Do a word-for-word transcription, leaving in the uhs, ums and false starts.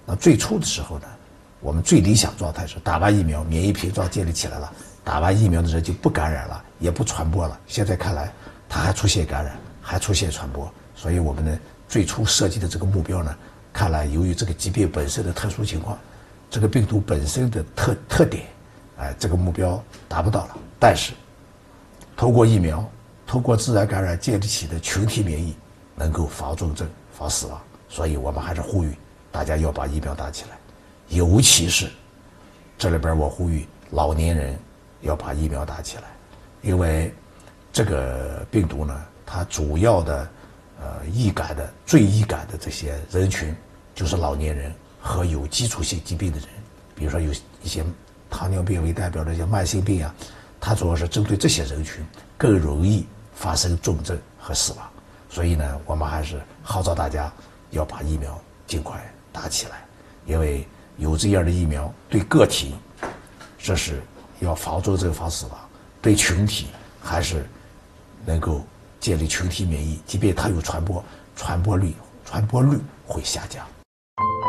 那最初的时候呢，我们最理想状态是打完疫苗，免疫屏障建立起来了，打完疫苗的人就不感染了，也不传播了。现在看来，它还出现感染，还出现传播。所以我们呢，最初设计的这个目标呢，看来由于这个疾病本身的特殊情况，这个病毒本身的特特点，哎，这个目标达不到了。但是，通过疫苗，通过自然感染建立起的群体免疫，能够防重症、防死亡。所以我们还是呼吁大家要把疫苗打起来，尤其是这里边我呼吁老年人要把疫苗打起来，因为这个病毒呢，它主要的呃易感的最易感的这些人群就是老年人和有基础性疾病的人，比如说有一些糖尿病为代表的一些慢性病啊，它主要是针对这些人群更容易发生重症和死亡。所以呢，我们还是号召大家要把疫苗尽快打起来，因为有这样的疫苗对个体这是要防重症防死亡，对群体还是能够建立群体免疫，即便它有传播，传播率传播率会下降。